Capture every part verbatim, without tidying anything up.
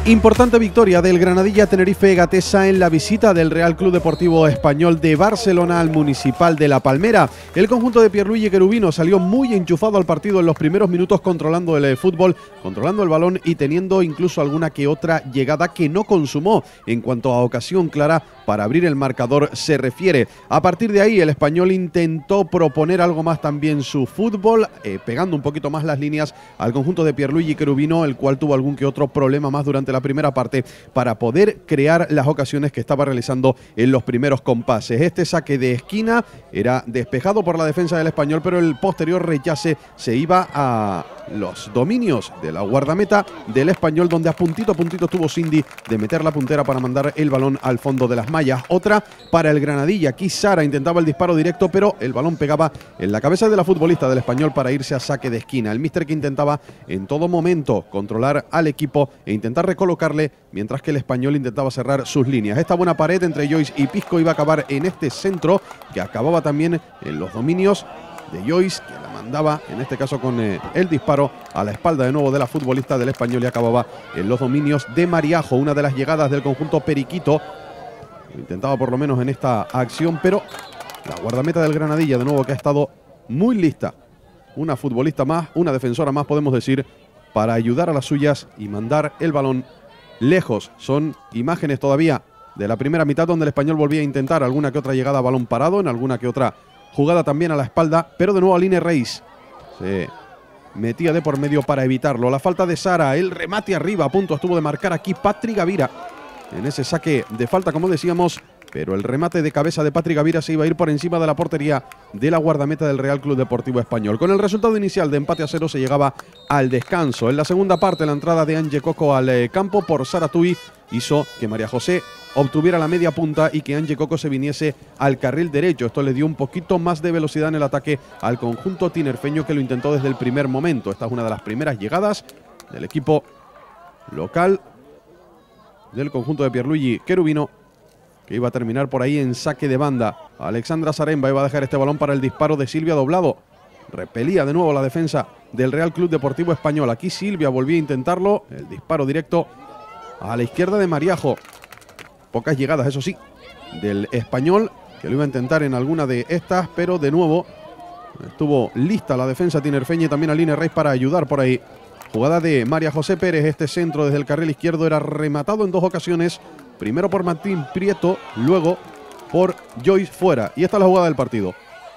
Importante victoria del Granadilla Tenerife Gatesa en la visita del Real Club Deportivo Español de Barcelona al Municipal de La Palmera. El conjunto de Pierluigi Cherubino salió muy enchufado al partido en los primeros minutos, controlando el fútbol, controlando el balón y teniendo incluso alguna que otra llegada que no consumó en cuanto a ocasión clara para abrir el marcador se refiere. A partir de ahí el Español intentó proponer algo más también su fútbol, eh, pegando un poquito más las líneas al conjunto de Pierluigi Cherubino, el cual tuvo algún que otro problema más durante la primera parte para poder crear las ocasiones que estaba realizando en los primeros compases. Este saque de esquina era despejado por la defensa del Español, pero el posterior rechace se iba a los dominios de la guardameta del Español, donde a puntito a puntito tuvo Cindy de meter la puntera para mandar el balón al fondo de las mallas. Otra para el Granadilla. Aquí Sara intentaba el disparo directo, pero el balón pegaba en la cabeza de la futbolista del Español para irse a saque de esquina. El míster que intentaba en todo momento controlar al equipo e intentar recolocarle, mientras que el Español intentaba cerrar sus líneas. Esta buena pared entre Joyce y Pisco iba a acabar en este centro, que acababa también en los dominios de Joyce, que la mandaba en este caso con eh, el disparo a la espalda de nuevo de la futbolista del Español, y acababa en los dominios de Mariajo. Una de las llegadas del conjunto periquito, lo intentaba por lo menos en esta acción, pero la guardameta del Granadilla de nuevo, que ha estado muy lista, una futbolista más, una defensora más podemos decir, para ayudar a las suyas y mandar el balón lejos. Son imágenes todavía de la primera mitad, donde el Español volvía a intentar alguna que otra llegada a balón parado, en alguna que otra jugada también a la espalda, pero de nuevo Aline Reis se metía de por medio para evitarlo. La falta de Sara, el remate arriba, a punto estuvo de marcar aquí Patri Gavira en ese saque de falta, como decíamos, pero el remate de cabeza de Patri Gavira se iba a ir por encima de la portería de la guardameta del Real Club Deportivo Español. Con el resultado inicial de empate a cero se llegaba al descanso. En la segunda parte, la entrada de Ange Coco al eh, campo por Sara Tui hizo que María José obtuviera la media punta y que Ange Coco se viniese al carril derecho. Esto le dio un poquito más de velocidad en el ataque al conjunto tinerfeño, que lo intentó desde el primer momento. Esta es una de las primeras llegadas del equipo local del conjunto de Pierluigi Cherubino, que iba a terminar por ahí en saque de banda. Alexandra Saremba iba a dejar este balón para el disparo de Silvia Doblado. Repelía de nuevo la defensa del Real Club Deportivo Español. Aquí Silvia volvía a intentarlo. El disparo directo a la izquierda de Mariajo. Pocas llegadas, eso sí, del Español, que lo iba a intentar en alguna de estas, pero de nuevo estuvo lista la defensa tinerfeña y también Aline Reis para ayudar por ahí. Jugada de María José Pérez. Este centro desde el carril izquierdo era rematado en dos ocasiones. Primero por Martín Prieto, luego por Joyce fuera. Y esta es la jugada del partido.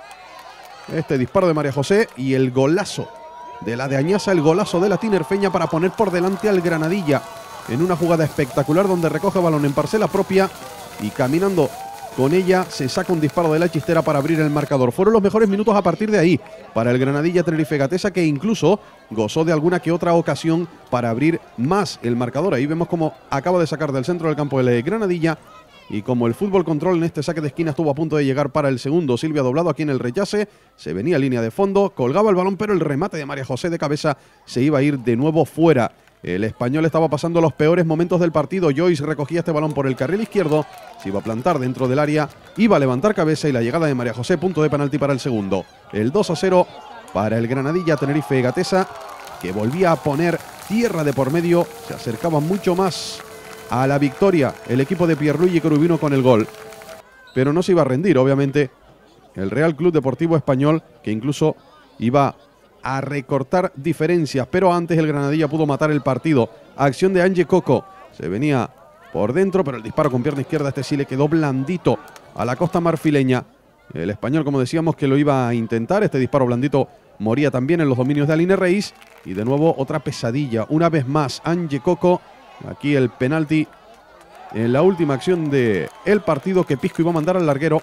Este disparo de María José y el golazo de la de Añasa, el golazo de la tinerfeña para poner por delante al Granadilla en una jugada espectacular, donde recoge balón en parcela propia y caminando con ella se saca un disparo de la chistera para abrir el marcador. Fueron los mejores minutos a partir de ahí para el Granadilla Tenerife Gatesa, que incluso gozó de alguna que otra ocasión para abrir más el marcador. Ahí vemos cómo acaba de sacar del centro del campo el Granadilla, y como el fútbol control en este saque de esquina estuvo a punto de llegar para el segundo. Silvia Doblado aquí en el rechace, se venía a línea de fondo, colgaba el balón, pero el remate de María José de cabeza se iba a ir de nuevo fuera. El Español estaba pasando los peores momentos del partido. Joyce recogía este balón por el carril izquierdo, se iba a plantar dentro del área, iba a levantar cabeza, y la llegada de María José, punto de penalti para el segundo. El dos a cero para el Granadilla Tenerife Gatesa, que volvía a poner tierra de por medio. Se acercaba mucho más a la victoria el equipo de Pierluigi Cherubino con el gol, pero no se iba a rendir, obviamente, el Real Club Deportivo Español, que incluso iba a recortar diferencias, pero antes el Granadilla pudo matar el partido. Acción de Ange Coco, se venía por dentro, pero el disparo con pierna izquierda, este sí le quedó blandito a la costa marfileña. El Español, como decíamos, que lo iba a intentar. Este disparo blandito moría también en los dominios de Aline Reis, y de nuevo otra pesadilla, una vez más Ange Coco. Aquí el penalti en la última acción del partido, que Pisco iba a mandar al larguero,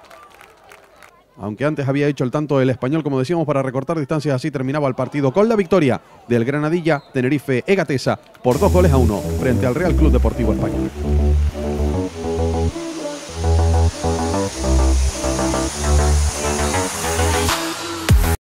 aunque antes había hecho el tanto el Español, como decíamos, para recortar distancias. Así terminaba el partido con la victoria del Granadilla Tenerife Gatesa por dos goles a uno frente al Real Club Deportivo Español.